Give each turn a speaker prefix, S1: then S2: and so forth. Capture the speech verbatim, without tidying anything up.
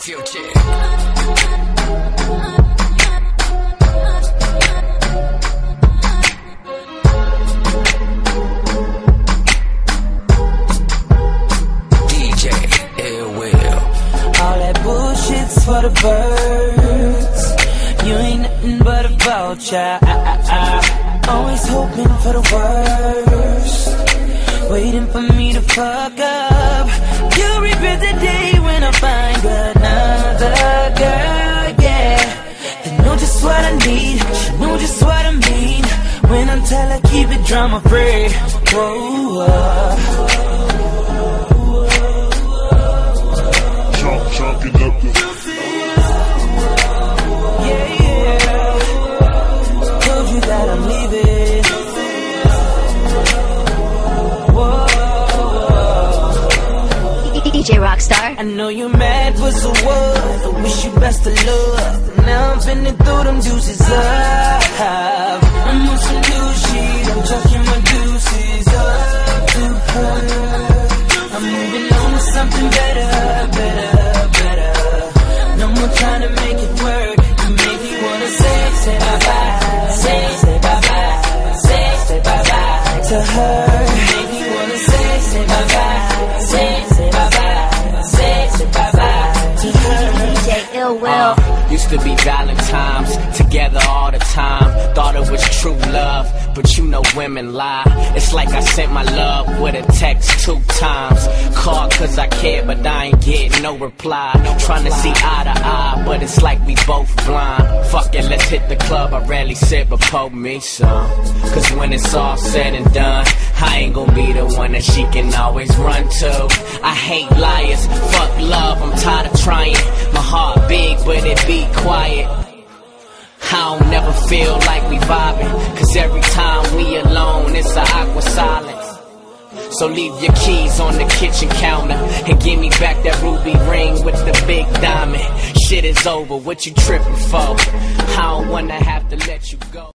S1: Future.
S2: For the birds, you ain't nothing but a vulture. I, I, I, always hoping for the worst, waiting for me to fuck up. You'll regret the day when I find another girl, yeah. They know just what I need, she know just what I mean. When I tell her keep it drama free. Whoa, whoa.
S3: Chunk, chunking up the
S2: that I'm leaving. Whoa.
S4: D J Rockstar.
S2: I know you're mad, but so what? I wish you best of luck. Now I'm finna throw them juices up. I'm on some new shit, I'm chucking my juices up to her. I'm moving on to something better, better, better. No more trying to make it work. You make me wanna say, say bye-bye. Say, say bye-bye, say, say bye-bye to her. Make me wanna say, say bye-bye, say, say bye-bye, say, say bye-bye to her.
S4: D J Ill Will.
S1: Uh, used to be Valentine's, together all the time. Thought it was true love, but you know women lie. It's like I sent my love with a text two times. Called cause I care, but I ain't get no reply. Trying to see eye to eye, but it's like we both blind. Fuck it, let's hit the club. I rarely sit, but pour me some. Cause when it's all said and done, I ain't gon' be the one that she can always run to. I hate liars, fuck love, I'm tired of trying. My heart big, but it be quiet. I don't never feel like we vibing, cause every time we alone, it's a awkward silence. So leave your keys on the kitchen counter and give me back that ruby ring with the big diamond. Shit is over, what you tripping for? I don't wanna have to let you go.